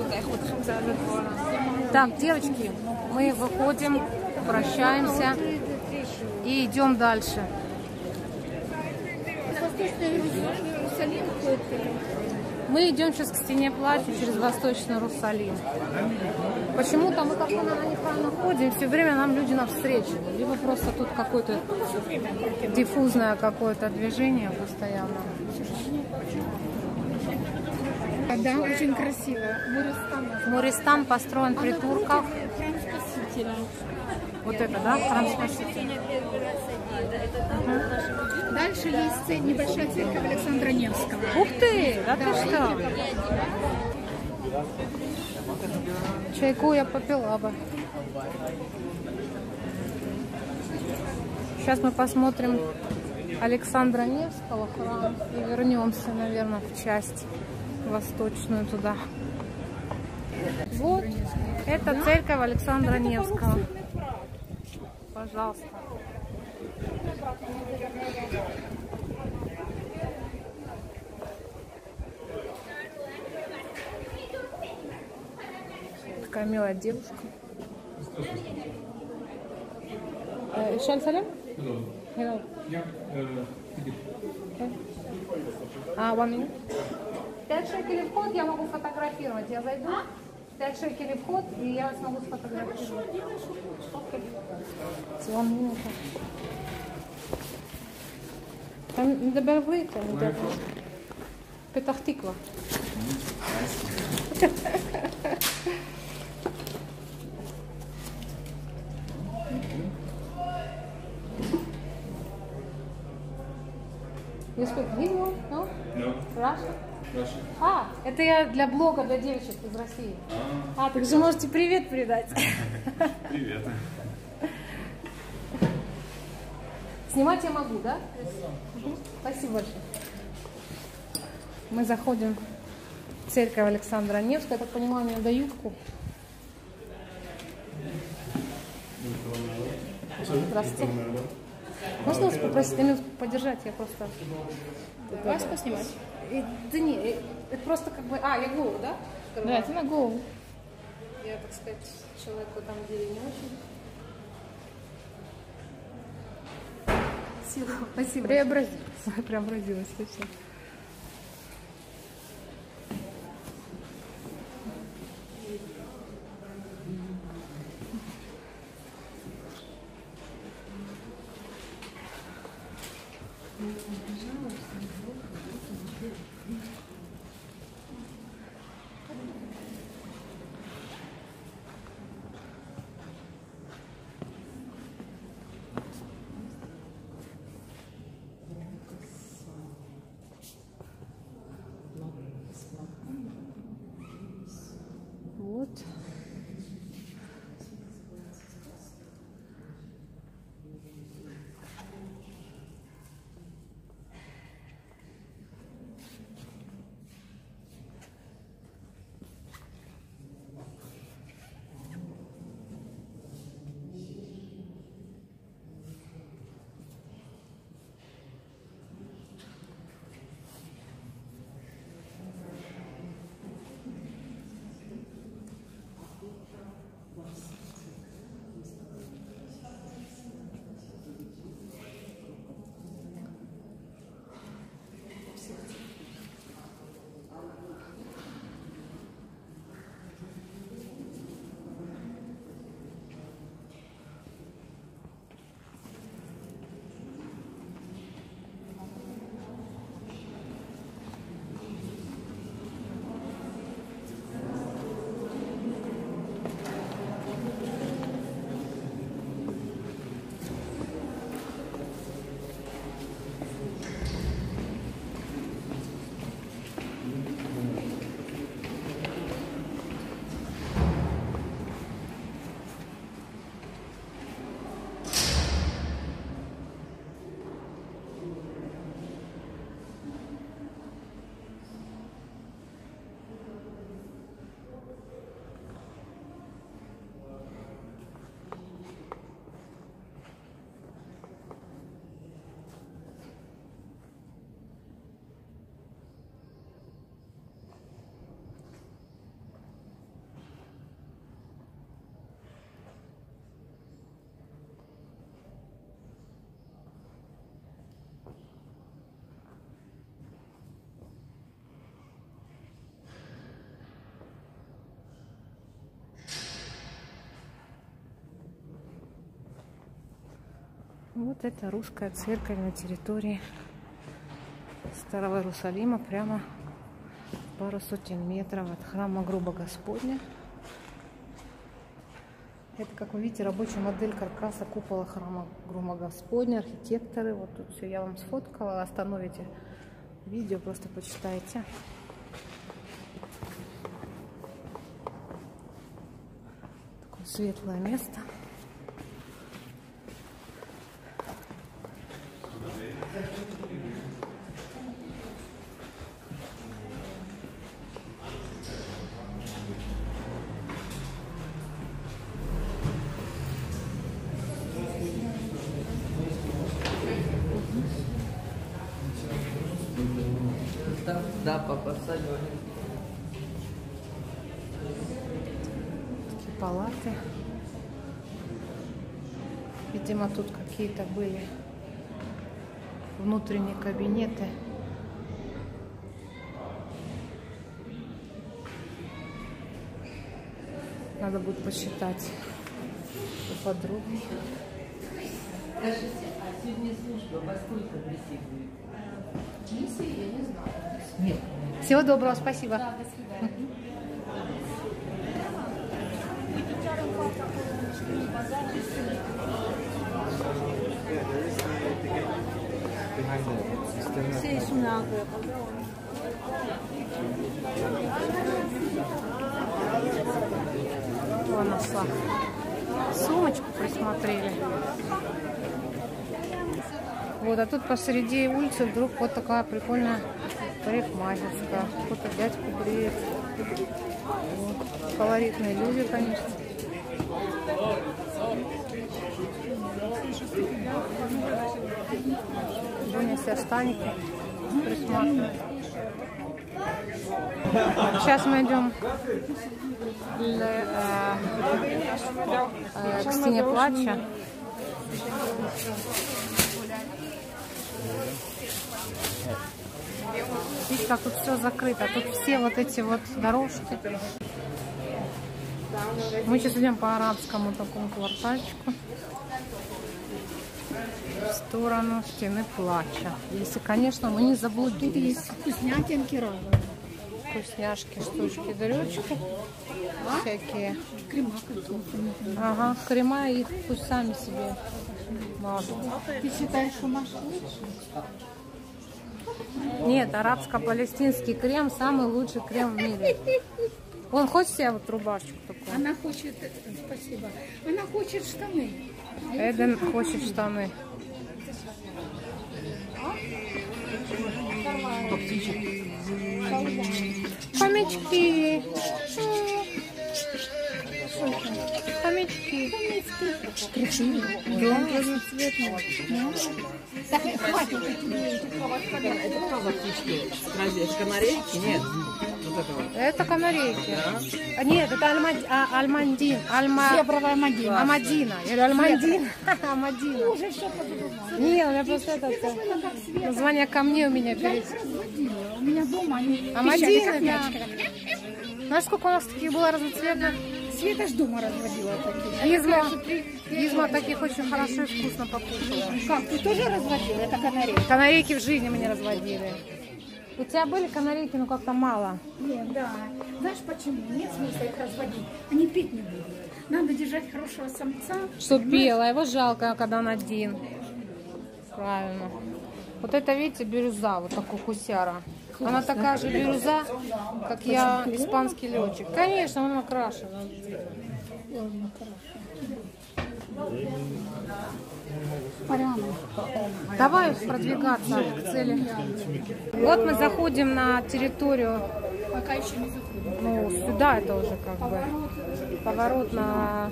Так, девочки, мы выходим, прощаемся и идем дальше. Мы идем сейчас к стене плача через Восточный Иерусалим. Почему-то мы как-то неправильно ходим, все время нам люди навстречу. Либо просто тут какое-то диффузное какое-то движение постоянно. Да, очень красиво. Муристан построен при турках. Вот это, да? Храм Спасителя. Дальше есть небольшая церковь Александра Невского. Ух ты! Да ты что? Чайку я попила бы. Сейчас мы посмотрим Александра Невского храм и вернемся, наверное, в часть восточную туда. Вот, это церковь Александра Невского. Пожалуйста. Такая милая девушка. Шаль-салям? Hello. One minute. 5 шекелей вход, я могу фотографировать. Я зайду, 5 шекелей вход, и я смогу сфотографировать. Окей. One minute. Там добавь выйти. Петах-Тиква. You speak Hebrew? No? No. Russian? Russian. А, это я для блога для девочек из России. Так же можете привет передать. Привет. Снимать я могу, да? Спасибо большое. Мы заходим в церковь Александра Невского. Я так понимаю, мне дают юбку. Здравствуйте. Можно вас попросить на минутку подержать? Я просто... Вас поснимать? Да не, это просто как бы... я голову, да? Да, это на голову. Я, так сказать, человек в этом деле не очень. Спасибо. Преобразилась. Преобразилась, точно. Вот. Вот это русская церковь на территории Старого Иерусалима, прямо пару сотен метров от храма Гроба Господня. Это, как вы видите, рабочая модель каркаса купола храма Гроба Господня, архитекторы. Вот тут все я вам сфоткала, остановите видео, просто почитайте. Такое светлое место. Да, папа, садись. Такие палаты. Видимо, тут какие-то были внутренние кабинеты. Надо будет посчитать поподробнее. Скажите, а сегодня служба во сколько прийти будет? Миссии я не знаю. Нет. Всего доброго, спасибо. Да, до свидания. Вон нашла. Сумочку присмотрели. Вот, а тут посреди улицы вдруг вот такая прикольная парикмахерская. Кто-то дядьку бреет. Вот. Колоритные люди, конечно. Дуня себя штаники присматривает. Сейчас мы идем к стене плача. Видите, как тут все закрыто. Тут все вот эти вот дорожки. Мы сейчас идем по арабскому такому квартальчику в сторону стены плача. Если, конечно, мы не заблудились. Вкуснятинки разные. Вкусняшки, штучки, дрючки. Всякие. Крема какие-то. Ага, крема, их пусть сами себе мажут. Ты считаешь, что наш лучше? Нет, арабско-палестинский крем самый лучший крем в мире. Он хочет себе вот рубашечку такую? Она хочет, спасибо, она хочет штаны. Эден хочет штаны. Хомячки. Хомячки. Красивые. Да, разноцветные. Так, хватит Это кто за птички? Разве это канарейки? Нет. Вот это вот. Это канарейки. А, нет, это альмандин. Зебровая мадина. Амадина. Или альмандин. Амадина. Уже все по-другому. Нет, у меня просто это название камней у меня перед. У меня дома они Амадина, как да. мячики. Знаешь, сколько у нас таких было разноцветных? Света ж дома разводила такие. Изма таких очень хорошо и вкусно покушала. Как, ты тоже разводила? Это канарейка? Канарейки в жизни мы не разводили. У тебя были канарейки, но как-то мало. Нет, да. Знаешь почему? Нет смысла их разводить. Они пить не будут. Надо держать хорошего самца. Что пела, его жалко, когда он один. Правильно. Вот это, видите, бирюза, вот такой гусяра. Она такая же бирюза, как я, испанский летчик. Конечно, он окрашен. Порядок. Давай продвигаться к цели. Вот мы заходим на территорию, Пока еще не заходим. ну, сюда это уже как бы поворот на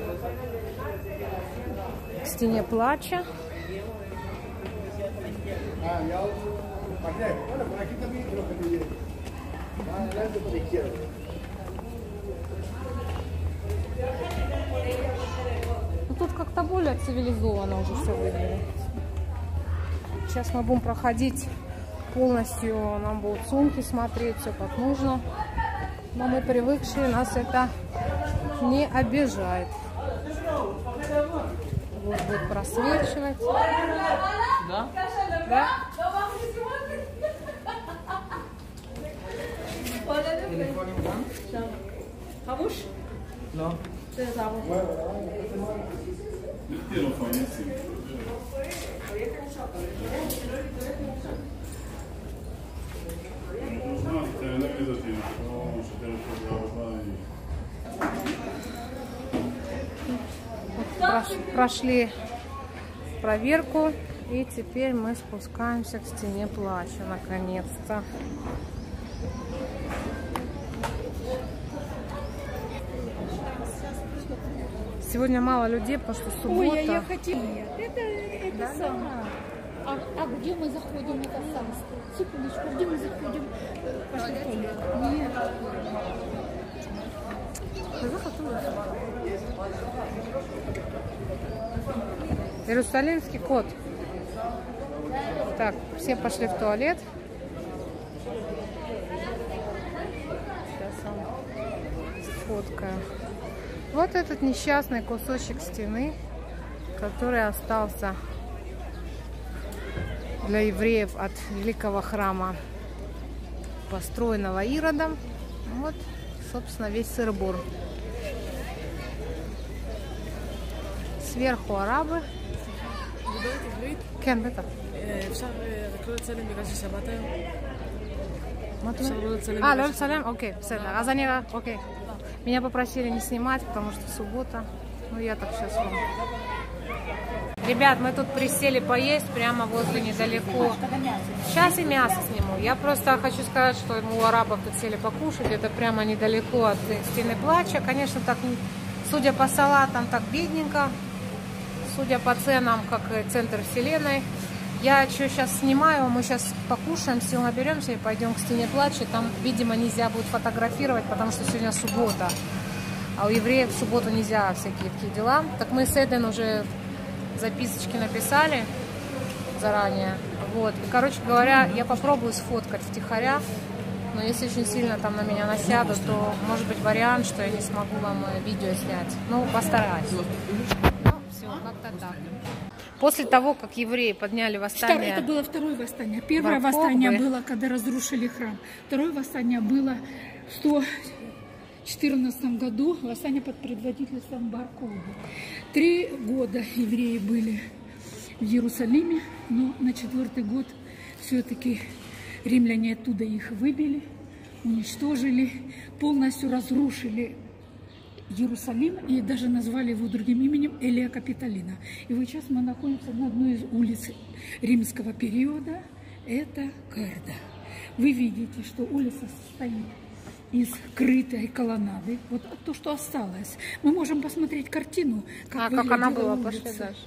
к стене плача. Ну, тут как-то более цивилизованно уже все выглядит. Сейчас мы будем проходить полностью, нам будут сумки смотреть, все как нужно. Но мы привыкшие, нас это не обижает. Вот будет просвечивать. Да? Да? Havuç? No. Прошли проверку, и теперь мы спускаемся к стене плача, наконец-то. Сегодня мало людей, потому что суббота. Ой, я хотела. Это Да? самое. А где мы заходим? Это самое. Секундочку, где мы заходим? Пошли в туалет. Нет. Иерусалимский кот. Так, все пошли в туалет. Сейчас сфоткаю. Вот этот несчастный кусочек стены, который остался для евреев от великого храма, построенного Иродом. Вот, собственно, весь сыр-бор. Сверху арабы. כן, בטח. אפשר רק לא לצלם בגלל ששבת היום? אפשר לא לצלם? לא לצלם? אוקיי, בסדר. אז אני... אוקיי. Меня попросили не снимать, потому что суббота. Ну, я так сейчас вам... Ребят, мы тут присели поесть прямо возле недалеко. Сейчас и мясо сниму. Я просто хочу сказать, что у арабов тут сели покушать. Это прямо недалеко от стены плача. Конечно, так, судя по салатам, так бедненько. Судя по ценам, как центр вселенной. Я что сейчас снимаю, мы сейчас покушаем, сил наберемся и пойдем к стене плача. Там, видимо, нельзя будет фотографировать, потому что сегодня суббота. А у евреев в субботу нельзя всякие такие дела. Так мы с Эден уже записочки написали заранее. Вот. И, короче говоря, я попробую сфоткать втихаря. Но если очень сильно там на меня насядут, то может быть вариант, что я не смогу вам видео снять. Ну, постараюсь. Все, как-то так. После того, как евреи подняли восстание... Это было второе восстание. Первое восстание было, когда разрушили храм. Второе восстание было в 114 году, восстание под предводительством Бар-Кохбы. 3 года евреи были в Иерусалиме, но на 4-й год все-таки римляне оттуда их выбили, уничтожили, полностью разрушили Иерусалим и даже назвали его другим именем Элия Капитолина. И вот сейчас мы находимся на одной из улиц римского периода. Это Гарда. Вы видите, что улица состоит из крытой колоннады. Вот то, что осталось. Мы можем посмотреть картину, как она была. улица. Пошли дальше.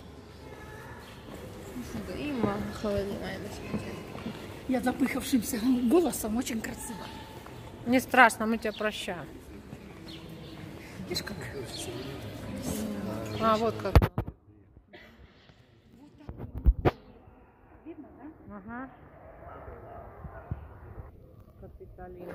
Я запыхавшимся голосом очень красиво. Не страшно, мы тебя прощаем. Видишь, как? А, вот как. Видно, да? Ага. Капитолина.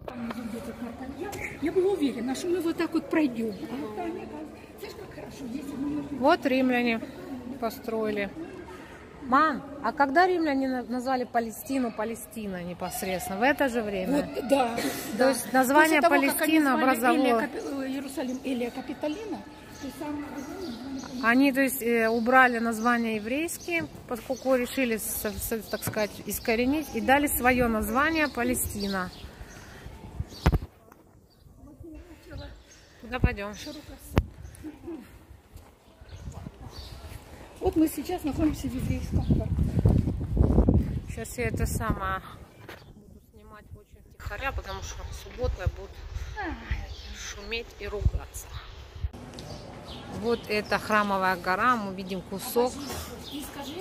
Я была уверена, что мы вот так вот пройдем. Знаешь, как хорошо, если мы... Вот римляне построили. Мам, а когда римляне назвали Палестину Палестиной непосредственно? В это же время? Вот, да. То есть название того, Палестина образовало... Иерусалим Элия Капитолина. Они, то есть, убрали названия еврейские, поскольку решили, так сказать, искоренить, и дали свое название Палестина. Куда пойдем? Вот мы сейчас находимся в еврейском парке. Сейчас я это самое буду снимать очень втихаря, потому что суббота будут шуметь и ругаться. Вот это храмовая гора, мы видим кусок. И скажи,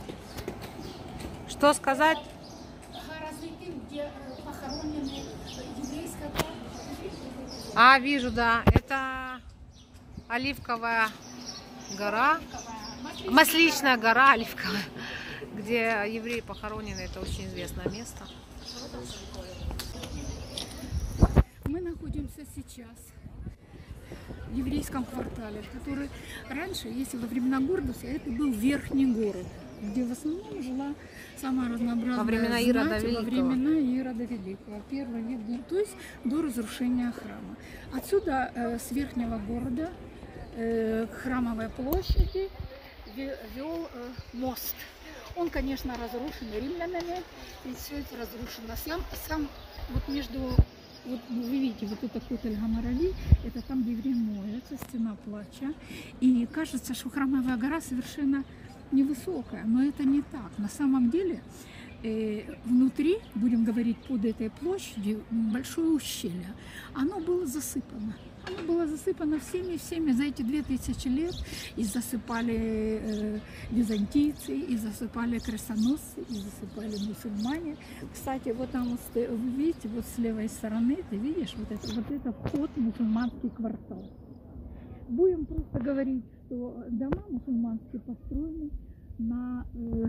Что сказать? где похоронены еврейская пара. А, вижу, да. Это Оливковая гора. Масличная гора Оливковая, где евреи похоронены. Это очень известное место. Мы находимся сейчас в еврейском квартале, который раньше, если во времена Гордуса, это был верхний город, где в основном жила самая разнообразная Во времена Ирода знать, Великого. во времена Ирода Великого, первый век, то есть до разрушения храма. Отсюда с верхнего города к храмовой площади вел мост. Он, конечно, разрушен римлянами, и все это разрушено. Сам вот между, вот вы видите, вот это Хотель Гамарави, это там, где евреи моются, стена плача. И кажется, что храмовая гора совершенно невысокая, но это не так. На самом деле внутри, будем говорить, под этой площадью большое ущелье. Оно было засыпано. Оно было засыпано всеми за эти 2000 лет. И засыпали византийцы, и засыпали крестоносцы, и засыпали мусульмане. Кстати, вот там, вот, вы видите, вот с левой стороны, ты видишь, вот это вход в мусульманский квартал. Будем просто говорить, что дома мусульманские построены на...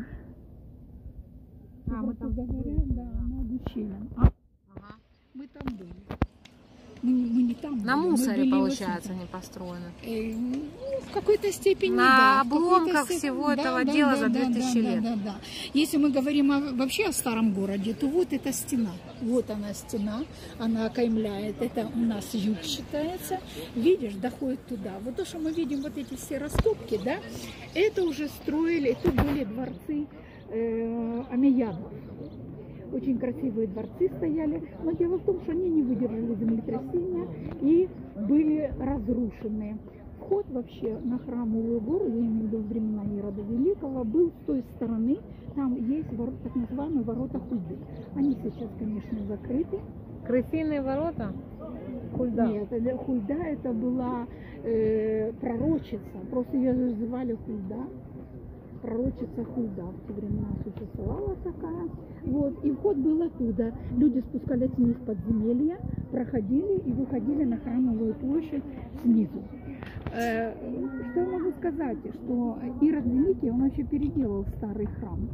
мы там говоря, да, над ущельем. Мы там были. Мы не там На были, мусоре, получается, не построены. В какой-то степени, на да. обломках всего этого дела за 2000 лет. Да. Если мы говорим вообще о старом городе, то вот эта стена. Вот она стена, она окаймляет. Это у нас юг считается. Видишь, доходит туда. Вот то, что мы видим, вот эти все растопки, да, это уже строили, это были дворцы Омейядов. Очень красивые дворцы стояли, но дело в том, что они не выдержали землетрясения и были разрушены. Вход вообще на храмовую гору, я имею в виду времена Ирода Великого, был с той стороны, там есть так называемые ворота Хульды. Они сейчас, конечно, закрыты. Крысиные ворота? Хульда? Нет, Хульда это была пророчица, просто ее называли Хульда. Пророчица Хульда в те времена существовала такая. Вот, и вход был оттуда. Люди спускались вниз подземелья, проходили и выходили на храмовую площадь снизу. Что я могу сказать? Что Ирод Великий, он вообще переделал старый храм.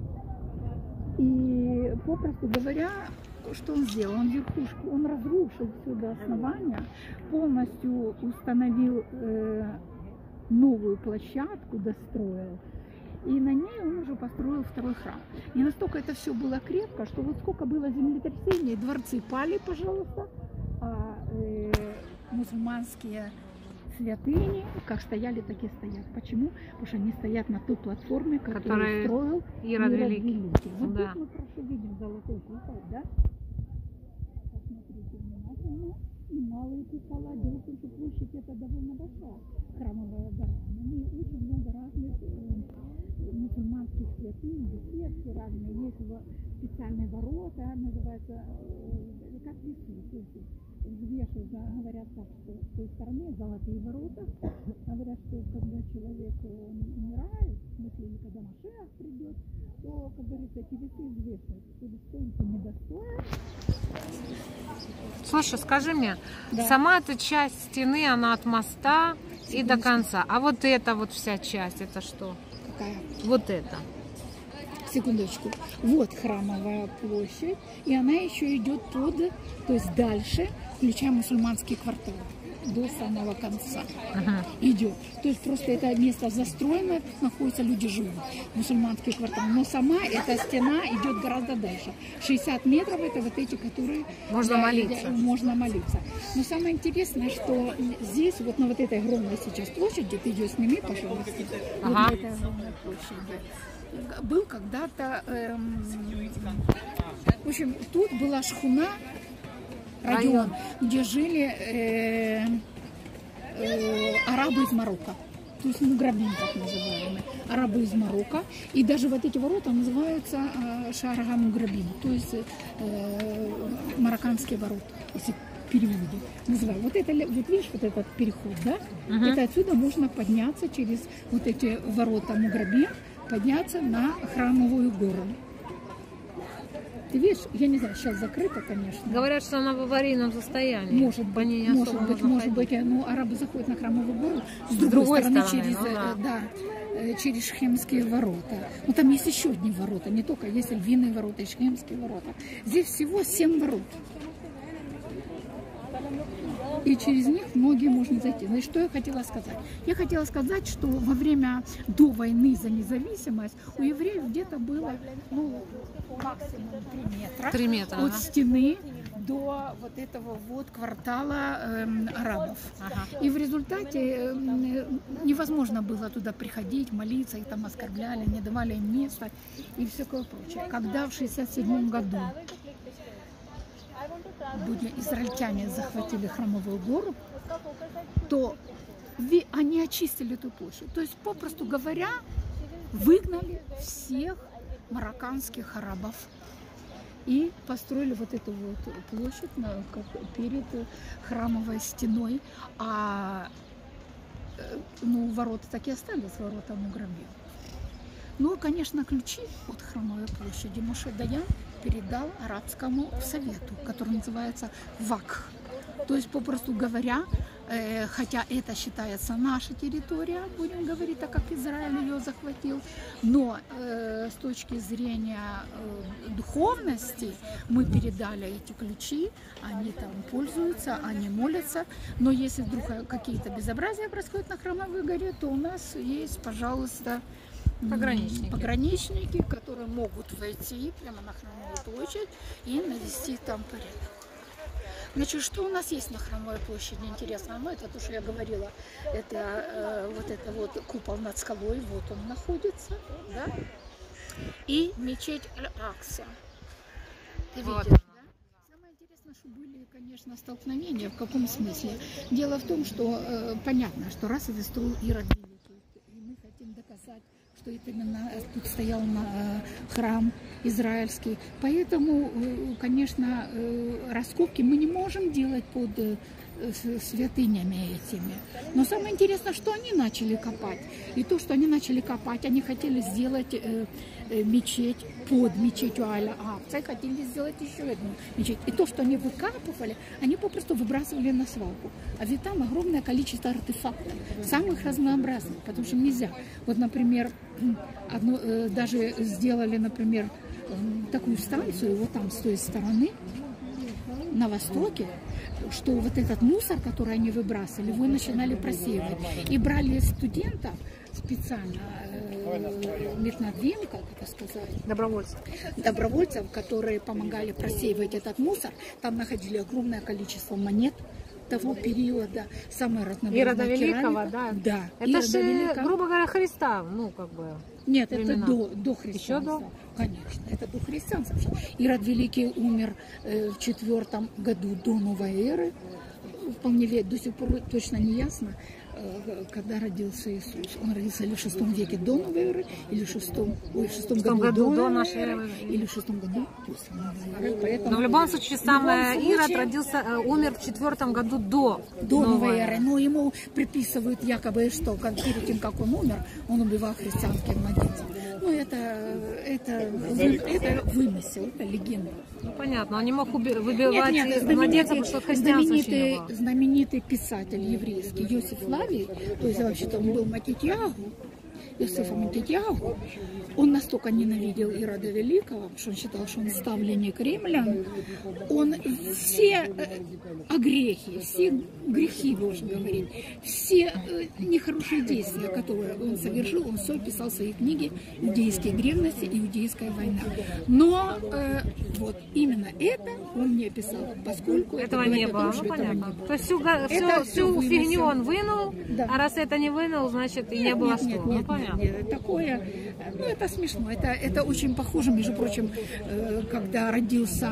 И, попросту говоря, что он сделал? Он верхушку, он разрушил все до основания, полностью установил новую площадку, достроил. И на ней он уже построил второй храм. И настолько это все было крепко, что вот сколько было землетрясений, дворцы пали, пожалуйста, а мусульманские святыни как стояли, так и стоят. Почему? Потому что они стоят на той платформе, которую строил Ирод Великий. Вот да. Тут мы просто видим золотой купол, да? Посмотрите внимательно. И малые купола. Дело в том, что площадь это довольно большая храмовая гора. На ней очень много разных мусульманских святынь, беседки разные. Есть специальные ворота, называется, как весы. Вешают, говорят так, что с той стороны золотые ворота. Говорят, что когда человек умирает, в смысле, или когда Машиах придет, то, как говорится, эти весы взвешивают, что достоин, то недостоин. Слушай, скажи мне, да. Сама эта часть стены, она от моста и до конца. А вот эта вот вся часть, это что? Какая? Вот это. Секундочку. Вот храмовая площадь, и она еще идет под, то есть дальше, включая мусульманский квартал, до самого конца идет. То есть просто это место застроено, тут находятся, люди живут, мусульманский квартал. Но сама эта стена идет гораздо дальше. 60 метров это вот эти, которые... Можно молиться. Можно молиться. Но самое интересное, что здесь, вот на вот этой огромной сейчас площади, ты ее сними, пожалуйста, вот на этой огромной площади, был когда-то, в общем, тут была шхуна, район, где жили арабы из Марокко, то есть муграбин, так называемые, арабы из Марокко, и даже вот эти ворота называются Шарага Муграбин, то есть марокканские ворота, если переводы называют. Вот это, вот видишь, вот этот переход, да, это отсюда можно подняться через вот эти ворота Муграбин, подняться на храмовую гору. Ты видишь, я не знаю, сейчас закрыто, конечно. Говорят, что она в аварийном состоянии. Может быть, но арабы заходят на храмовую гору с другой стороны через, через Шхемские ворота. Но там есть еще одни ворота, не только есть львиные ворота и Шхемские ворота. Здесь всего 7 ворот. И через них многие можно зайти. Значит, что я хотела сказать? Я хотела сказать, что во время до войны за независимость у евреев где-то было, ну, максимум 3 метра, от стены до вот этого вот квартала арабов. И в результате невозможно было туда приходить, молиться, их там оскорбляли, не давали им места и все такое прочее. Когда в 1967 году израильтяне захватили Храмовую гору, то они очистили эту площадь. То есть, попросту говоря, выгнали всех марокканских арабов и построили вот эту вот площадь перед храмовой стеной. А ну, ворота так и остались, ворота Муграбим. Ну, конечно, ключи от Храмовой площади Моше Даян передал арабскому совету, который называется ВАК. То есть, попросту говоря, хотя это считается наша территория, будем говорить, так как Израиль ее захватил, но с точки зрения духовности мы передали эти ключи, они там пользуются, они молятся, но если вдруг какие-то безобразия происходят на Храмовой горе, то у нас есть, пожалуйста, пограничники, которые могут войти прямо на Храмовую площадь и навести там порядок. Значит, что у нас есть на Храмовой площади интересно? Ну, это то, что я говорила, это вот купол над скалой, вот он находится, да? И мечеть Аль-Акса. Ты видишь, да? Самое интересное, что были, конечно, столкновения. В каком смысле? Дело в том, что понятно, что раз это строил Ирод Великий, и мы хотим доказать, что это именно тут стоял храм израильский. Поэтому, конечно, раскопки мы не можем делать под святынями этими. Но самое интересное, что они начали копать. И то, что они начали копать, они хотели сделать мечеть под мечетью Аль-Акса, хотели сделать еще одну мечеть. И то, что они выкапывали, они попросту выбрасывали на свалку. А ведь там огромное количество артефактов, самых разнообразных, потому что нельзя. Вот, например, даже сделали, например, такую станцию, вот там с той стороны, на востоке, что вот этот мусор, который они выбрасывали, его начинали просеивать. И брали студентов специально, метнодвим, как это сказать? Добровольцев, которые помогали просеивать этот мусор. Там находили огромное количество монет того периода, самая разнообразная Ирода Великого, да? Да. Это же, грубо говоря, Христа, ну, как бы. Нет, времена. Это до христианства. Еще до? Конечно, это до христианства. Ирод Великий умер в 4 году до новой эры. Вполне до сих пор точно не ясно, когда родился Иисус. Он родился или в 6 веке до новой эры, или в 6 году до нашей эры, или в 6 году после новой эры. Поэтому, но в любом случае, Ирод родился, умер в 4 году до новой эры. Но ему приписывают якобы, что перед тем, как он умер, он убивал христианских младенцев. Ну, это вымысел, это легенда. Ну, понятно, он не мог выбивать младенцев, потому что христианство очень не было. Знаменитый писатель еврейский Иосиф Флавий, то есть вообще-то он был Матитьягу, Иосифа Матитьягу, он настолько ненавидел Ирода Великого, что он считал, что он ставленник римлян, он все огрехи, все грехи, можно говорить, все нехорошие действия, которые он совершил, он все писал в своей книге «Иудейские древности и иудейская война». Но вот именно это он не описал, поскольку этого не было. Том, понятно. То есть всю фигню он вынул, да. А раз это не вынул, значит и не было что. Нет, такое, ну это смешно, это очень похоже, между прочим, когда родился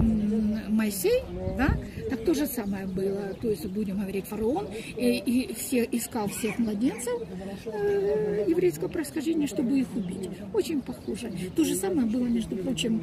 Моисей, да, так то же самое было, то есть будем говорить фараон, и искал всех младенцев еврейского происхождения, чтобы их убить. Очень похоже. То же самое было, между прочим,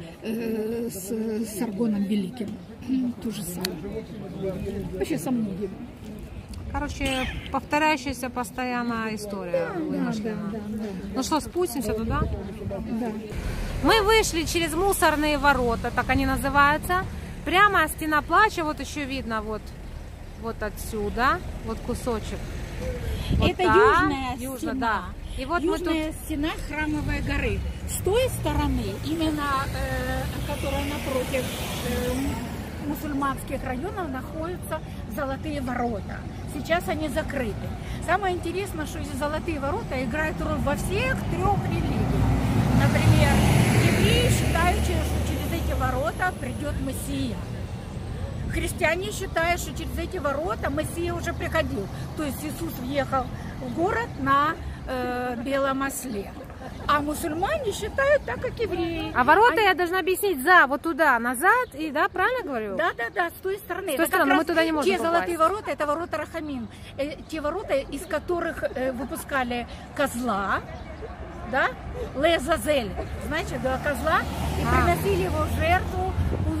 с Саргоном Великим. То же самое. Вообще со многими. Короче, повторяющаяся постоянно история. Да. Ну что, спустимся туда? Да. Мы вышли через мусорные ворота, так они называются. Прямо стена плача, вот еще видно, вот отсюда, вот кусочек. Вот это так, южная стена. Да. И вот южная стена Храмовой горы. С той стороны, именно которая напротив мусульманских районов находятся Золотые ворота. Сейчас они закрыты. Самое интересное, что эти Золотые ворота играют роль во всех 3 религиях. Например, евреи считают, что через эти ворота придет Мессия. Христиане считают, что через эти ворота Мессия уже приходил. То есть Иисус въехал в город на белом осле. А мусульмане считают так, как евреи. А ворота я должна объяснить вот туда, назад, и да, правильно говорю? Да, с той стороны. С той стороны, мы туда не можем Те попасть. Золотые ворота, это ворота Рахамим. Те ворота, из которых выпускали козла, да, Лезазель, знаете, да, козла, и приносили его в жертву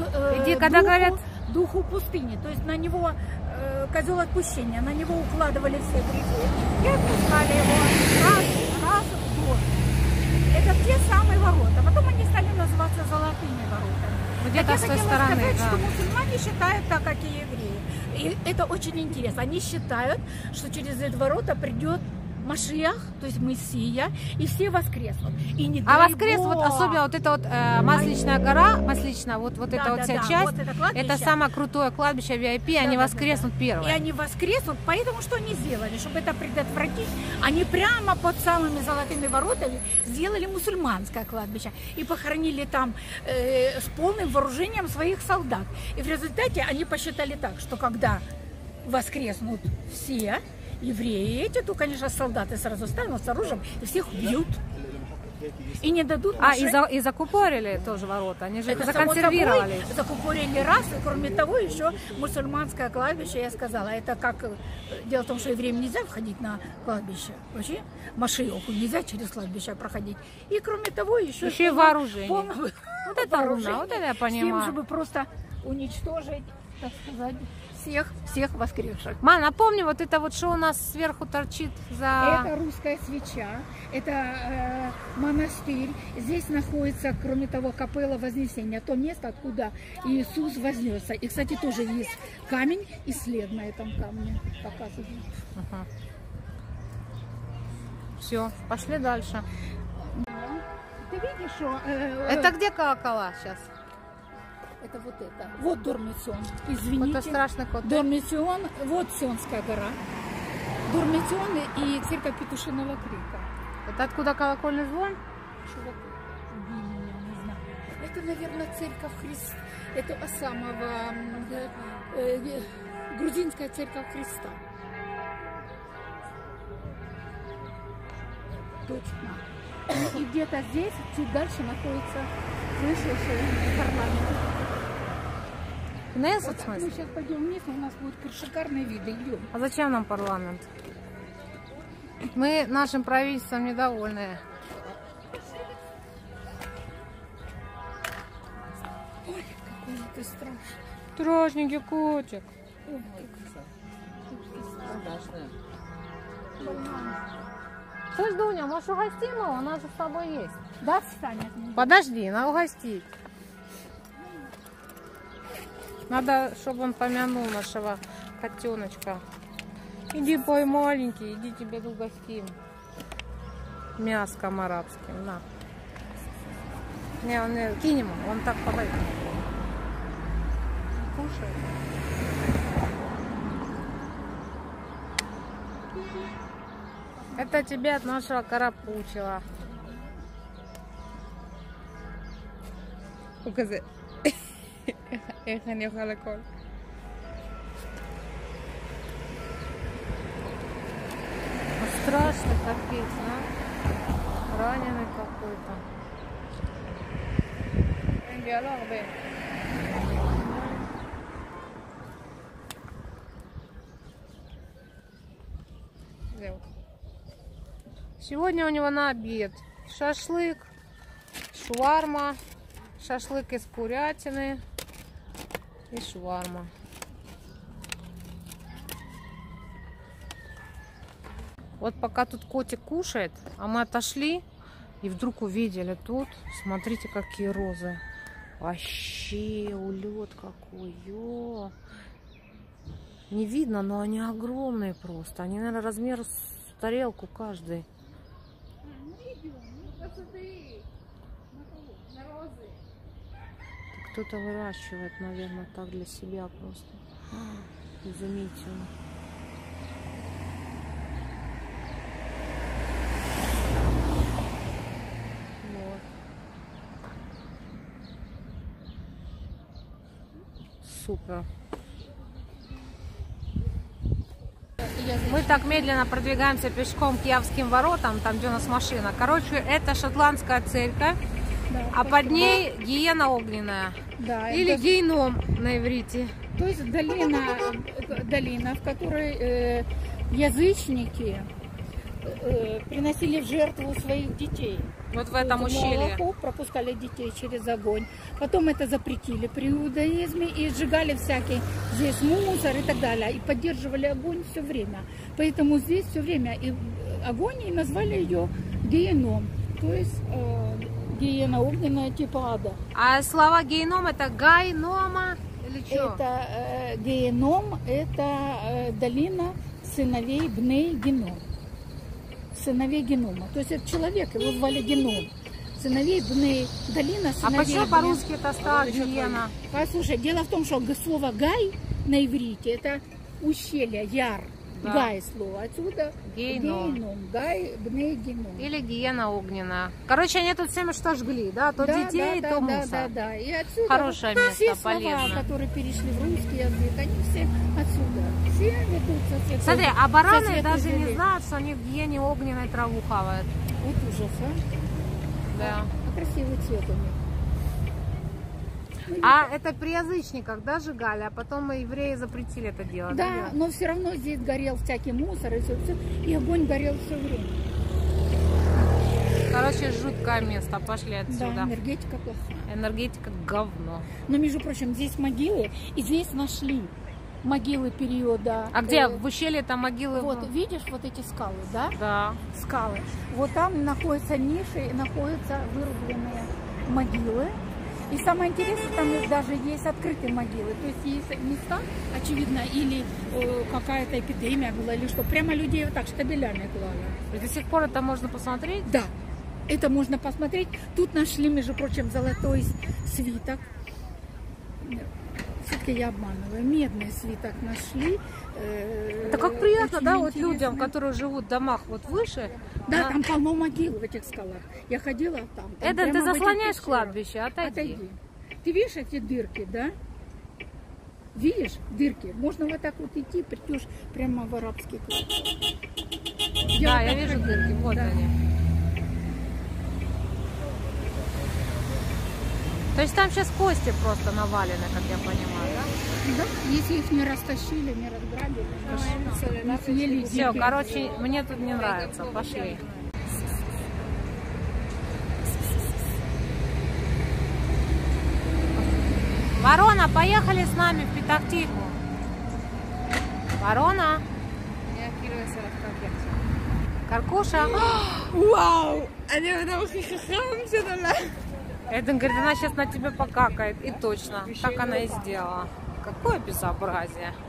духу пустыни. То есть на него козел отпущения, на него укладывали все грехи и отпускали его раз в год. Это те самые ворота. Потом они стали называться Золотыми воротами. Где-то с той стороны, сказать, да. что мусульмане считают так, как и евреи. И это очень интересно. Они считают, что через эти ворота придет Машиах, то есть Мессия, и все воскреснут. И не воскрес, вот особенно вот эта вот Масличная гора, Масличная, вот эта вот вся часть, вот это самое крутое кладбище VIP, они воскреснут первые. И они воскреснут, поэтому что они сделали? Чтобы это предотвратить, они прямо под самыми Золотыми воротами сделали мусульманское кладбище и похоронили там с полным вооружением своих солдат. И в результате они посчитали так, что когда воскреснут все евреи эти, то, конечно, солдаты сразу станут с оружием и всех убьют. И не дадут... И закупорили тоже ворота, они же законсервировали. Закупорили раз, и кроме того, еще мусульманское кладбище, я сказала, это как... Дело в том, что евреям нельзя входить на кладбище. Вообще, Машиаху нельзя через кладбище проходить. И кроме того, еще и вооружение. Вот это умно, вот это я понимаю. С тем, чтобы просто уничтожить, так сказать, всех воскресших. Ма, напомни, вот это вот что у нас сверху торчит за... Это русская свеча, это монастырь. Здесь находится, кроме того, капелла Вознесения, то место, откуда Иисус вознесся. И, кстати, тоже есть камень и след на этом камне показывает. Все, пошли дальше. Да. Ты видишь, что... Это где колокола сейчас? Это вот это. Вот Дормицион. Извините. Это страшный кот. Дормицион, вот Сионская гора. Дормицион и церковь Петушиного крика. Это откуда колокольный звон? Не знаю. Это, наверное, церковь Христа. Это самого грузинская церковь Христа. Точно. И где-то здесь, чуть дальше, находится крыша парламента. Кнессет, Вот в смысле? мы сейчас пойдем вниз, у нас будут шикарные виды. Идем. А зачем нам парламент? Мы нашим правительством недовольны. Ой, какой ты страшный. Страшненький котик. Ой, Слышь, Дуня, может угостим его? У нас же с тобой есть. да, встань от меня. Подожди, надо угостить. Надо, чтобы он помянул нашего котеночка. Иди, пой, маленький, иди, тебе угостим. Мяском арабским, на. Не, он кинь ему, он так подает. Кушает. Это тебе от нашего карапучева. Указы. Эх, не халаколь. Страшный капец, а? Раненый какой-то. Сегодня у него на обед шашлык, шварма, шашлык из курятины и шварма. Вот пока тут котик кушает, а мы отошли и вдруг увидели тут, смотрите, какие розы. Вообще улет какой. Ё. Не видно, но они огромные просто. Они, наверное, размер с тарелку каждый. кто-то выращивает, наверное, так для себя просто. Изумительно. Вот. Супер. Мы так медленно продвигаемся пешком к Явским воротам, там, где у нас машина. Короче, это шотландская церковь, да, а под ней гиена огненная. Да, или это... гейном на иврите. То есть долина, в которой язычники приносили в жертву своих детей. Вот в этом ущелье. Пропускали детей через огонь. Потом это запретили при иудаизме и сжигали всякий здесь мусор и так далее. И поддерживали огонь все время. Поэтому здесь все время и огонь, и назвали ее гееном. То есть гиена огненная типа ада. А слова гееном это гайнома или что? Это гееном, это долина сыновей Бней Геном. Сыновей Генома. То есть это человек, его звали Геном. Сыновей Бней, долина сыновей. А почему по-русски это стало гиена? Послушай, дело в том, что слово гай на иврите это ущелье, яр. Да. Гай слово. Отсюда гейном. Гай, Бней Геном. Или гиена огненная. Короче, они тут всеми что жгли, да? То детей, то мусор. Да. И отсюда хорошее место, все полезно. Слова, которые перешли в русский язык, они все отсюда. Все ведутся. Смотри, а бараны даже не знают, что они в гиене огненной траву хавают. Вот ужас, а? Да. А красивый цвет у них. А это при язычниках, да, сжигали, а потом евреи запретили это делать. Да, но все равно здесь горел всякий мусор и все, и огонь горел все время. Короче, жуткое место, пошли отсюда. Да, энергетика плохая. Энергетика говно. Но, между прочим, здесь могилы, и здесь нашли могилы периода... А где? В ущелье там могилы? Вот, видишь вот эти скалы, да? Да. Скалы. Вот там находятся ниши, находятся вырубленные могилы. И самое интересное, там даже есть открытые могилы. То есть есть места, очевидно, или какая-то эпидемия была, или что. Прямо людей вот так штабелями клали. И до сих пор это можно посмотреть? Да, это можно посмотреть. Тут нашли, между прочим, золотой свиток. Все-таки я обманываю. Медный свиток нашли. Это как приятно, да, вот людям, которые живут в домах вот выше. Да, там полно могил в этих скалах. Я ходила там. Это ты заслоняешь кладбище, отойди. Ты видишь эти дырки, да? Видишь дырки? Можно вот так вот идти, придешь прямо в арабский клад. Да, я вижу дырки, вот да. Они. То есть там сейчас кости просто навалены, как я понимаю, да? Да, если их не растащили, не разграбили, не съели. Все, короче, мне тут не нравится, пошли. Ворона, поехали с нами в Петахтику. Ворона. Каркуша. Вау! Эден говорит, она сейчас на тебя покакает. И точно, так она и сделала. Какое безобразие.